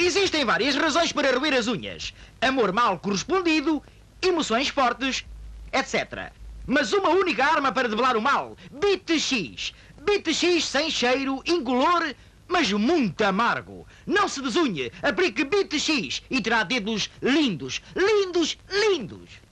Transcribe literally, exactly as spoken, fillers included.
Existem várias razões para roer as unhas. Amor mal correspondido, emoções fortes, etcétera. Mas uma única arma para debelar o mal. Bit X. Bit X sem cheiro, incolor, mas muito amargo. Não se desunhe. Aplique Bit X e terá dedos lindos, lindos, lindos.